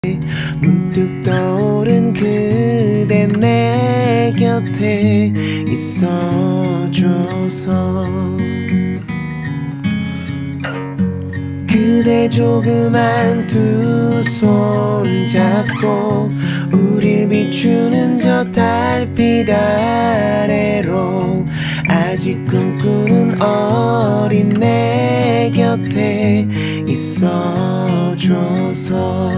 문득 떠오른 그대 내 곁에 있어줘서 그대 조그만 두 손 잡고 우릴 비추는 저 달빛 아래로 아직 꿈꾸는 어린 내 곁에 있어줘서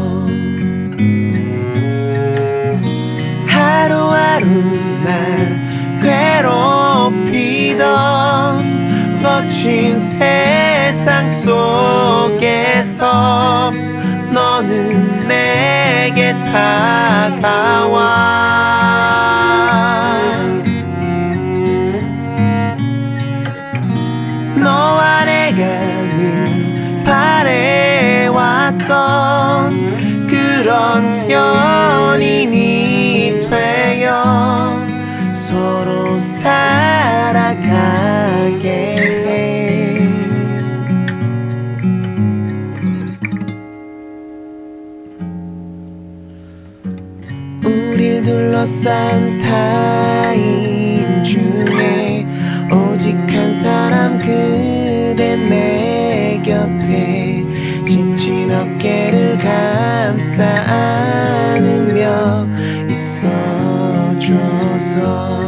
하루하루 날 괴롭히던 거친 세상 속에서 너는 내게 다가와 너와 내가 늘 바래왔던 그런 연인이 되어 서로 살아가게 해. 우릴 둘러싼 타인 중에 오직 한 사람 그대 내 곁에 지친 어깨를 감싸 안으며 있어줘서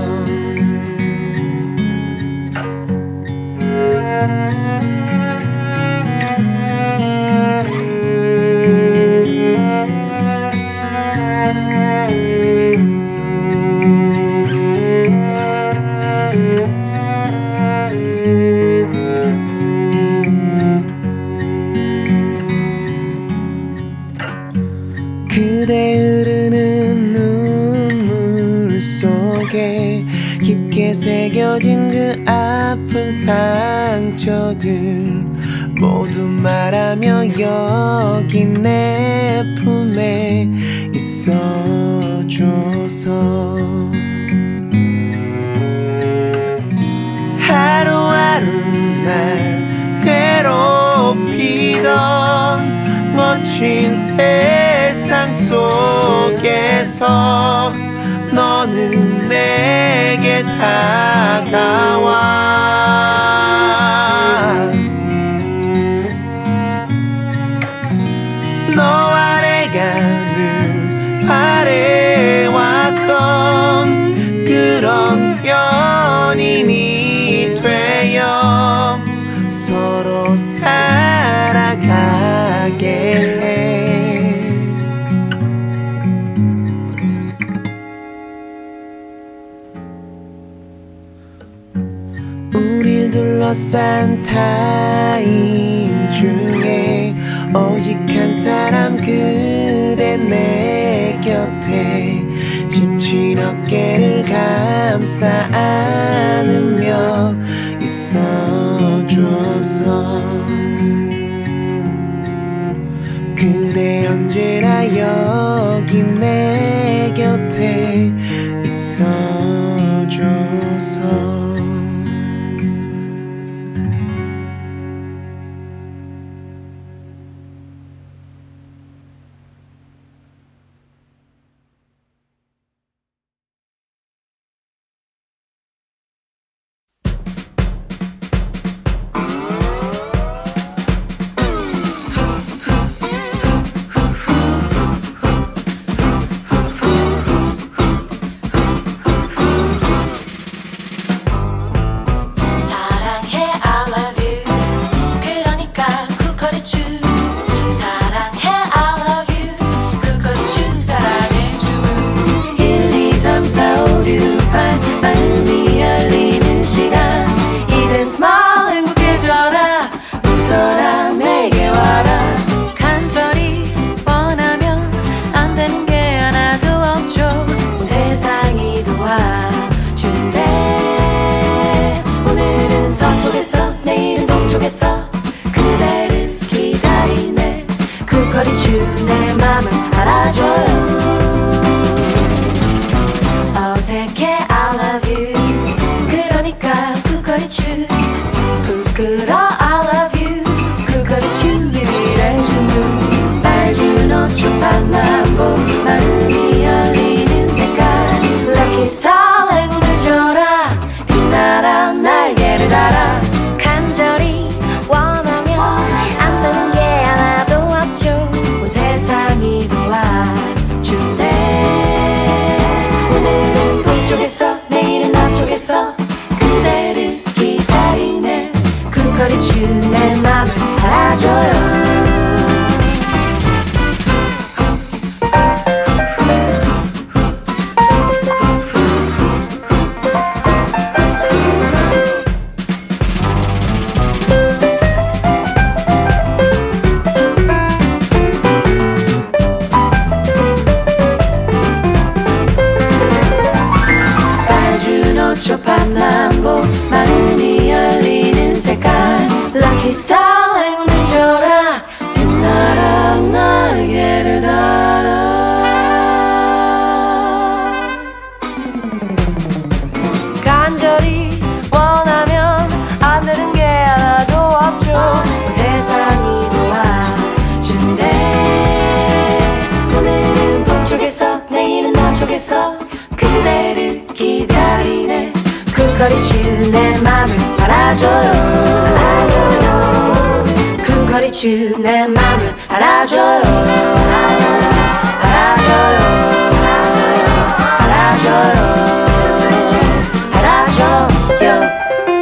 그대 흐르는 눈물 속에 깊게 새겨진 그 아픈 상처들 모두 말하며 여기 내 품에 있어줘서 하루하루 날 괴롭히던 거친 세상 속에서 너는 내게 다가와 너와 내가 늘 바래왔던 그런 연인이 되어 서로 살아가게 해. 우릴 둘러싼 타인 중에 오직 한 사람 그대 내 곁에 지친 어깨를 감싸 안으며 있어줘서 그대 언제나 여기 내 곁에 있어줘서 쿵거리추 내 맘을 알아줘요. 쿵거리추 내 맘을 알아줘요. 알아줘요. 알아줘요. 알아줘요.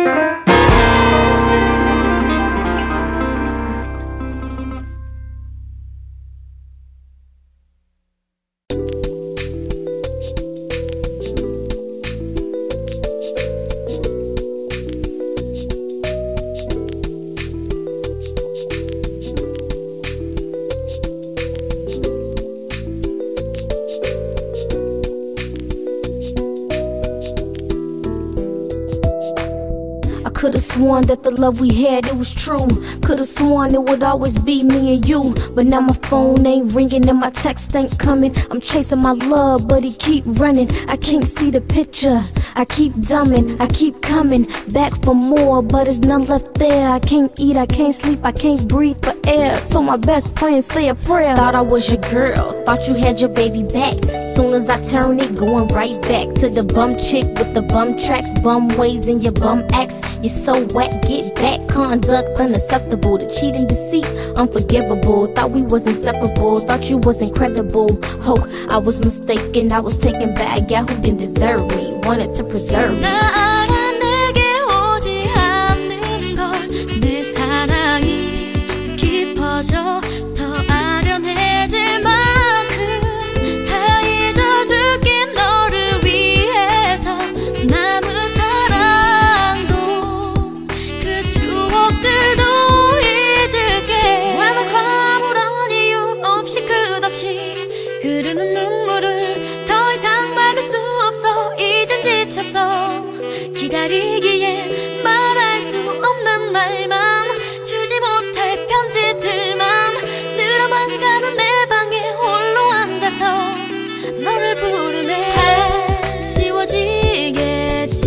Could've sworn that the love we had, it was true. Could've sworn it would always be me and you. But now my phone ain't ringing and my text ain't coming. I'm chasing my love, but he keep running. I can't see the picture. I keep dumbing, I keep coming back for more, but there's none left there. I can't eat, I can't sleep, I can't breathe for air. Told my best friend, say a prayer. Thought I was your girl, thought you had your baby back. Soon as I turn it, going right back to the bum chick with the bum tracks, bum ways in your bum acts. You're so whack, get back. Conduct unacceptable, the cheating, deceit, unforgivable. Thought we was inseparable, thought you was incredible. Oh, I was mistaken, I was taken back. Yeah, who didn't deserve me, wanted to preserve me. 나 알아 내게 오지 않는 걸. 내 사랑이 깊어져 더 아련해질 만큼 다 잊어줄게. 너를 위해서 남은 사랑도 그 추억들도 잊을게. When I cry 아무런 이유 없이 끝없이 흐르는 눈물을 더 이상 막을 수 없어. 이젠 지쳤어. 기다리기에 말할 수 없는 말만, 주지 못할 편지들만 늘어만 가는 내 방에 홀로 앉아서 너를 부르네. 다 지워지겠지.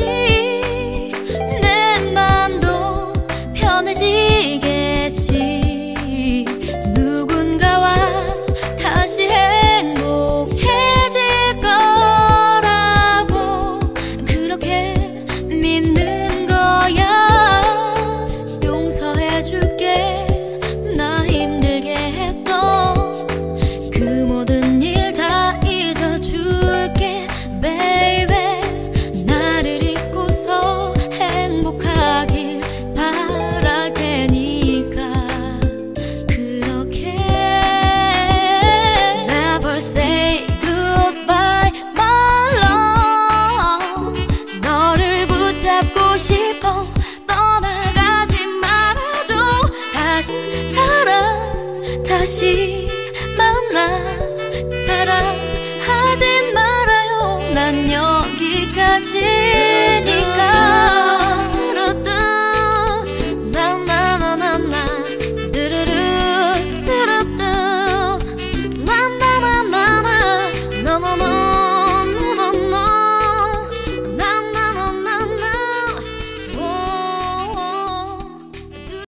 내 맘도 편해지겠지. 누군가와 다시 행복해질 거라고 그렇게 믿는 거야. 용서해줄게. 나 힘들게 했던 그 모든 일 다 잊어줄게. Baby, 나를 잊고서 행복하길 바랄 테니까. 그렇게 Never say goodbye, my love. 너를 붙잡고 싶어. 떠나가지 말아줘. 다시 사랑, 다시 만나. 사랑하진 말아요. 난 여기까지니.